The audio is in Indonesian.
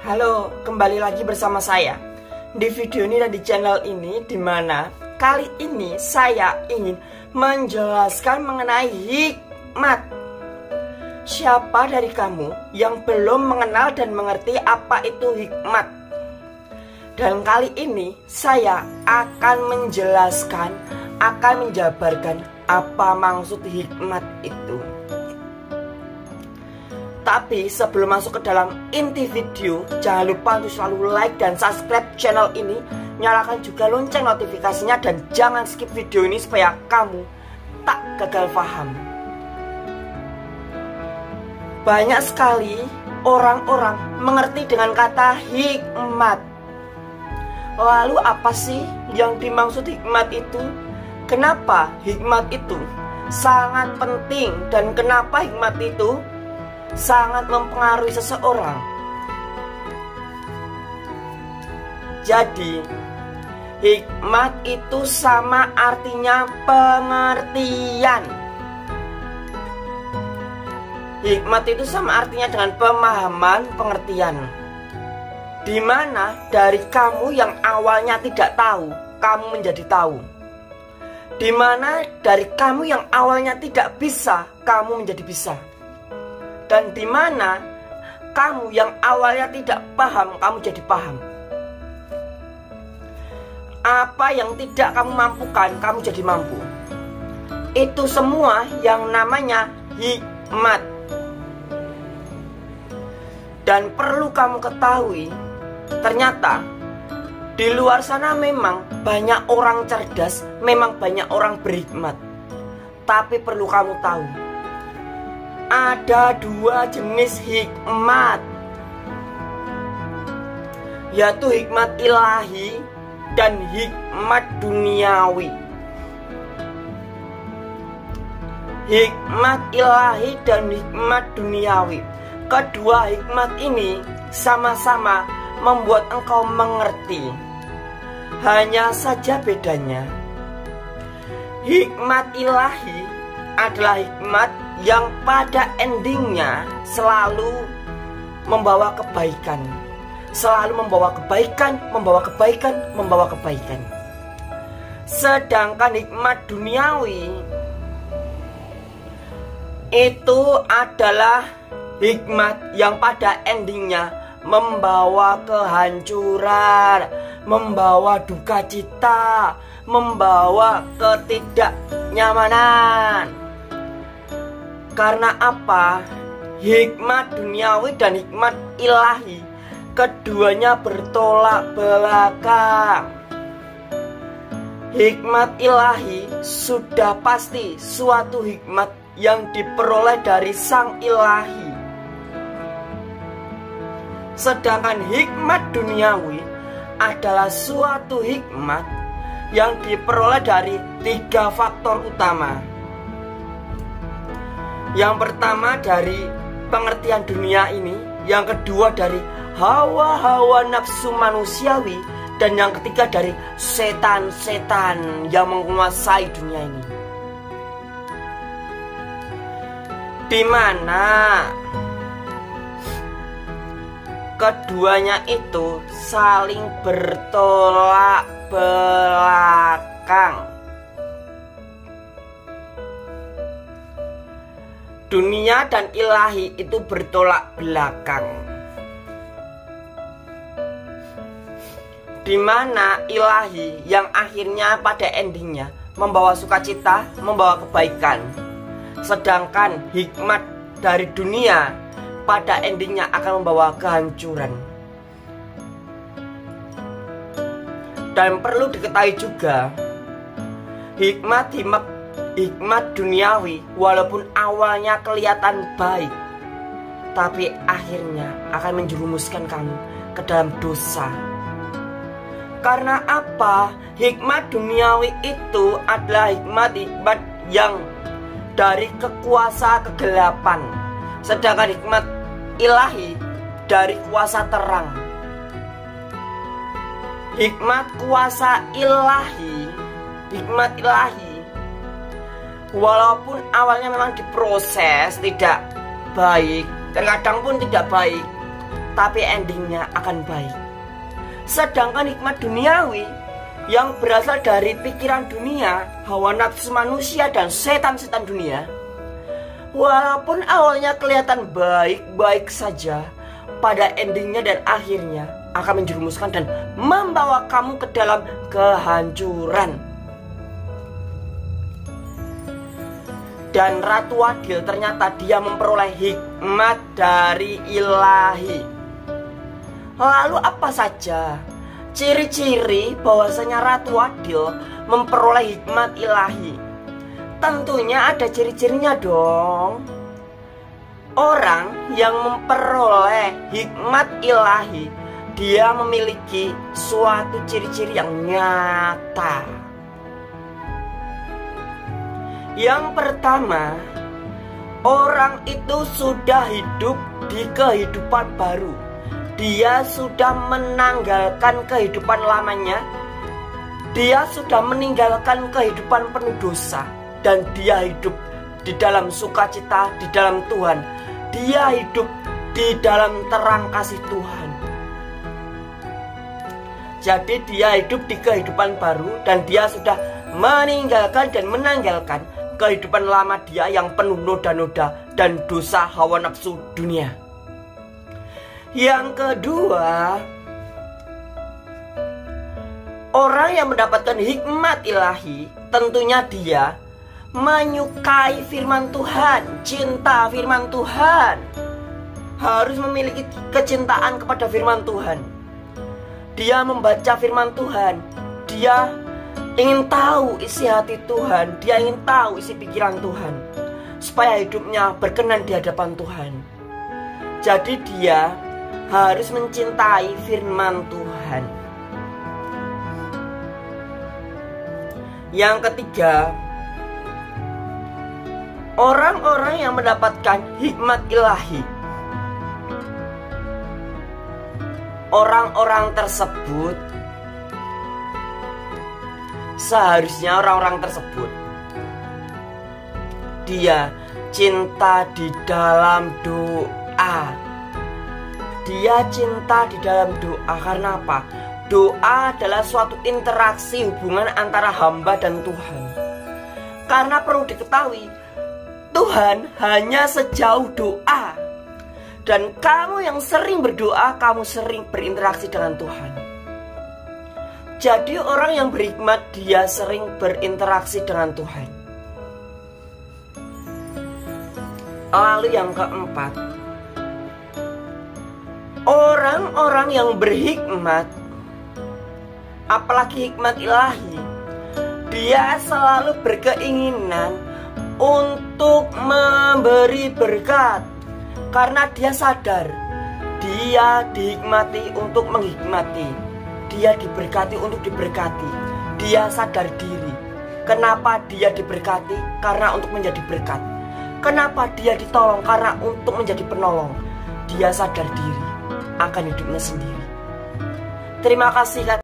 Halo, kembali lagi bersama saya di video ini dan di channel ini, dimana kali ini saya ingin menjelaskan mengenai hikmat. Siapa dari kamu yang belum mengenal dan mengerti apa itu hikmat? Dan kali ini saya akan menjelaskan, akan menjabarkan apa maksud hikmat itu. Tapi sebelum masuk ke dalam inti video, jangan lupa untuk selalu like dan subscribe channel ini. Nyalakan juga lonceng notifikasinya dan jangan skip video ini supaya kamu tak gagal paham. Banyak sekali orang-orang mengerti dengan kata hikmat. Lalu apa sih yang dimaksud hikmat itu? Kenapa hikmat itu sangat penting dan kenapa hikmat itu sangat mempengaruhi seseorang? Jadi, hikmat itu sama artinya pengertian. Hikmat itu sama artinya dengan pemahaman, pengertian. Dimana dari kamu yang awalnya tidak tahu, kamu menjadi tahu. Dimana dari kamu yang awalnya tidak bisa, kamu menjadi bisa. Dan di mana kamu yang awalnya tidak paham, kamu jadi paham. Apa yang tidak kamu mampukan, kamu jadi mampu. Itu semua yang namanya hikmat. Dan perlu kamu ketahui, ternyata di luar sana memang banyak orang cerdas, memang banyak orang berhikmat. Tapi perlu kamu tahu, ada dua jenis hikmat, yaitu hikmat ilahi dan hikmat duniawi. Hikmat ilahi dan hikmat duniawi, kedua hikmat ini sama-sama membuat engkau mengerti. Hanya saja bedanya, hikmat ilahi adalah hikmat yang pada endingnya selalu membawa kebaikan. Selalu membawa kebaikan, membawa kebaikan, membawa kebaikan. Sedangkan hikmat duniawi itu adalah hikmat yang pada endingnya membawa kehancuran, membawa duka cita, membawa ketidaknyamanan. Karena apa? Hikmat duniawi dan hikmat ilahi, keduanya bertolak belakang. Hikmat ilahi sudah pasti suatu hikmat yang diperoleh dari sang ilahi. Sedangkan hikmat duniawi adalah suatu hikmat yang diperoleh dari tiga faktor utama. Yang pertama dari pengertian dunia ini, yang kedua dari hawa-hawa nafsu manusiawi, dan yang ketiga dari setan-setan yang menguasai dunia ini. Di mana keduanya itu saling bertolak belakang. Dunia dan ilahi itu bertolak belakang. Di mana ilahi yang akhirnya pada endingnya membawa sukacita, membawa kebaikan. Sedangkan hikmat dari dunia pada endingnya akan membawa kehancuran. Dan perlu diketahui juga, hikmat duniawi walaupun awalnya kelihatan baik, tapi akhirnya akan menjerumuskan kamu ke dalam dosa. Karena apa? Hikmat duniawi itu adalah hikmat yang dari kekuasa kegelapan, sedangkan hikmat ilahi dari kuasa terang. Hikmat kuasa ilahi, hikmat ilahi walaupun awalnya memang diproses tidak baik, terkadang pun tidak baik, tapi endingnya akan baik. Sedangkan hikmat duniawi yang berasal dari pikiran dunia, hawa nafsu manusia, dan setan-setan dunia, walaupun awalnya kelihatan baik-baik saja, pada endingnya dan akhirnya akan menjerumuskan dan membawa kamu ke dalam kehancuran. Dan Ratu Adil ternyata dia memperoleh hikmat dari ilahi. Lalu apa saja ciri-ciri bahwasanya Ratu Adil memperoleh hikmat ilahi? Tentunya ada ciri-cirinya dong. Orang yang memperoleh hikmat ilahi, dia memiliki suatu ciri-ciri yang nyata. Yang pertama, orang itu sudah hidup di kehidupan baru. Dia sudah menanggalkan kehidupan lamanya. Dia sudah meninggalkan kehidupan penuh dosa. Dan dia hidup di dalam sukacita, di dalam Tuhan. Dia hidup di dalam terang kasih Tuhan. Jadi dia hidup di kehidupan baru, dan dia sudah meninggalkan dan menanggalkan kehidupan lama dia yang penuh noda-noda dan dosa hawa nafsu dunia. Yang kedua, orang yang mendapatkan hikmat ilahi, tentunya dia menyukai firman Tuhan, cinta firman Tuhan. Harus memiliki kecintaan kepada firman Tuhan. Dia membaca firman Tuhan. Dia ingin tahu isi hati Tuhan. Dia ingin tahu isi pikiran Tuhan, supaya hidupnya berkenan di hadapan Tuhan. Jadi dia harus mencintai firman Tuhan. Yang ketiga, orang-orang yang mendapatkan hikmat ilahi, orang-orang tersebut seharusnya dia cinta di dalam doa. Dia cinta di dalam doa. Karena apa? Doa adalah suatu interaksi hubungan antara hamba dan Tuhan. Karena perlu diketahui, Tuhan hanya sejauh doa. Dan kamu yang sering berdoa, kamu sering berinteraksi dengan Tuhan. Jadi orang yang berhikmat, dia sering berinteraksi dengan Tuhan. Lalu yang keempat, orang-orang yang berhikmat, apalagi hikmat ilahi, dia selalu berkeinginan untuk memberi berkat. Karena dia sadar, dia dihikmati untuk menghikmati. Dia diberkati untuk diberkati. Dia sadar diri. Kenapa dia diberkati? Karena untuk menjadi berkat. Kenapa dia ditolong? Karena untuk menjadi penolong. Dia sadar diri akan hidupnya sendiri. Terima kasih.